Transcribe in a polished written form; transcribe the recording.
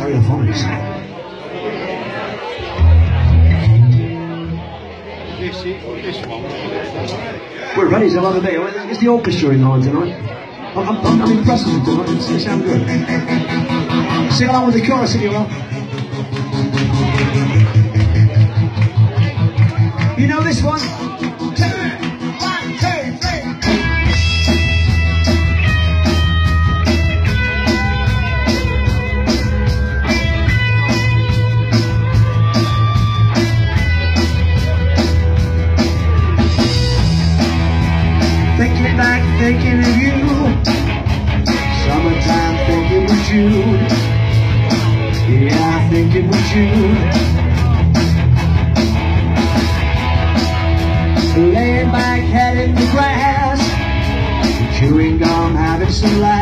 Stereophonics. We're ready to have another day. Is the orchestra in line tonight? I'm impressed with it tonight. It sounds good. Sing along with the chorus if you will. You know this one? Thinking back, thinking of you. Summertime, thinking with June. Yeah, I think it was June. Laying back, head in the grass, chewing gum, having some laughs.